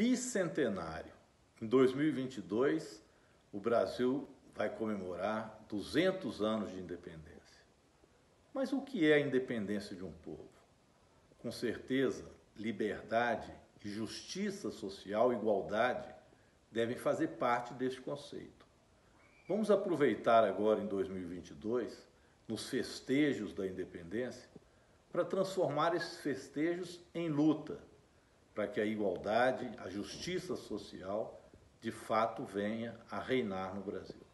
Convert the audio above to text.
bicentenário. Em 2022, o Brasil vai comemorar 200 anos de independência. Mas o que é a independência de um povo? Com certeza, liberdade e justiça social, igualdade, devem fazer parte deste conceito. Vamos aproveitar agora em 2022, nos festejos da independência, para transformar esses festejos em luta, para que a igualdade, a justiça social, de fato venha a reinar no Brasil.